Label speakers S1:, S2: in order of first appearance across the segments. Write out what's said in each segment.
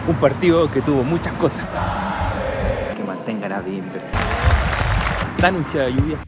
S1: Un partido que tuvo muchas cosas. Que mantengan a Bimber. Está anunciada lluvia.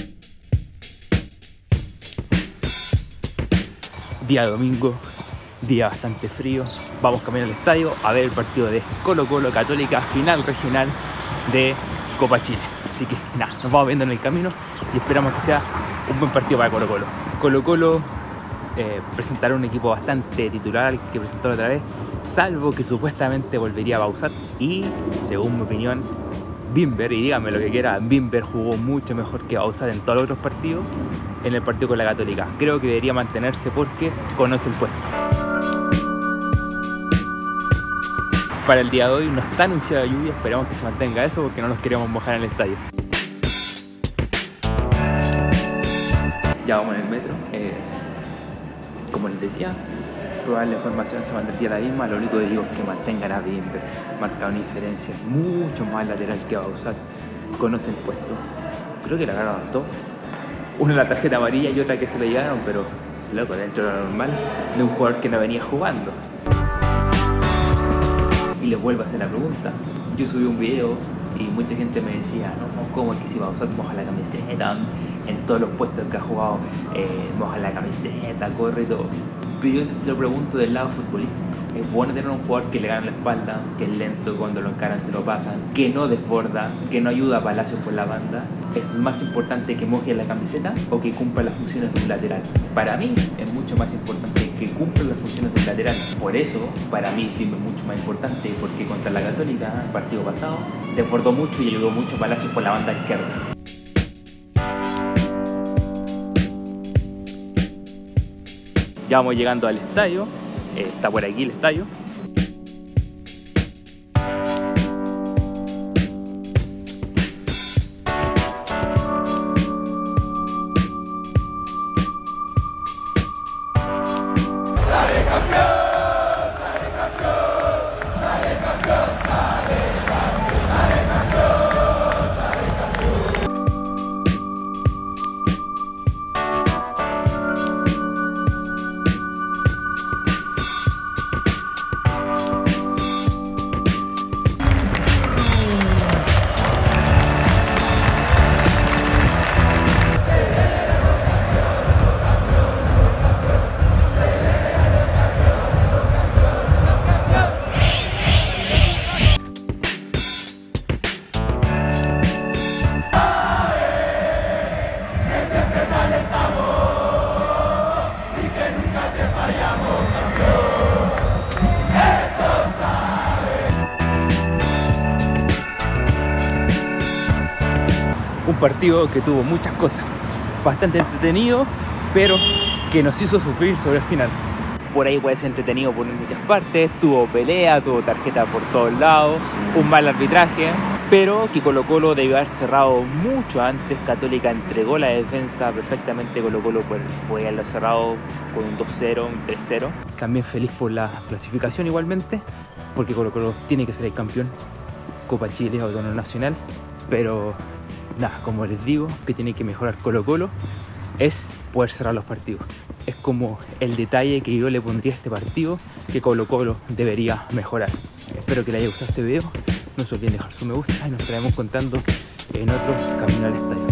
S1: Día domingo, día bastante frío. Vamos camino al estadio a ver el partido de Colo-Colo Católica, final regional de Copa Chile. Así que nada, nos vamos viendo en el camino y esperamos que sea un buen partido para Colo-Colo. Colo-Colo presentará un equipo bastante titular que presentó la otra vez, salvo que supuestamente volvería a Bausat. Y según mi opinión, Bimber, y díganme lo que quieran, Bimber jugó mucho mejor que Bausat en todos los otros partidos. En el partido con la Católica creo que debería mantenerse porque conoce el puesto. Para el día de hoy no está anunciada lluvia, esperamos que se mantenga eso porque no nos queremos mojar en el estadio. Ya vamos en el metro. Como les decía, probable formación se mantendría la misma. Lo único que digo es que mantengan a Bimber, marca una diferencia mucho más lateral que Bausat, conoce el puesto. Creo que le agarraron dos, una la tarjeta amarilla y otra que se le llegaron, pero loco, dentro de lo normal de un jugador que no venía jugando. Y les vuelvo a hacer la pregunta. Yo subí un video y mucha gente me decía, no, ¿cómo es que si Bausat moja la camiseta? En todos los puestos que ha jugado moja la camiseta, corre y todo. Pero yo te lo pregunto del lado futbolístico. Es bueno tener un jugador que le gana la espalda, que es lento, cuando lo encaran se lo pasan, que no desborda, que no ayuda a Palacios por la banda. ¿Es más importante que moje la camiseta o que cumpla las funciones de un lateral? Para mí es mucho más importante que cumpla las funciones del lateral. Por eso, para mí es mucho más importante, porque contra la Católica, el partido pasado, desbordó mucho y ayudó mucho a Palacios por la banda izquierda. Ya vamos llegando al estadio, está por aquí el estadio. Un partido que tuvo muchas cosas, bastante entretenido, pero que nos hizo sufrir sobre el final. Por ahí puede ser entretenido por muchas partes, tuvo pelea, tuvo tarjeta por todos lados, un mal arbitraje, pero que Colo-Colo debió haber cerrado mucho antes. Católica entregó la defensa perfectamente, Colo-Colo puede haberlo cerrado con un 2-0, un 3-0. También feliz por la clasificación igualmente, porque Colo-Colo tiene que ser el campeón, Copa Chile o torneo nacional, pero nada, como les digo, que tiene que mejorar Colo-Colo es poder cerrar los partidos. Es como el detalle que yo le pondría a este partido que Colo-Colo debería mejorar. Espero que les haya gustado este video. No se olviden dejar su me gusta y nos estaremos contando en otro Camino al Estadio.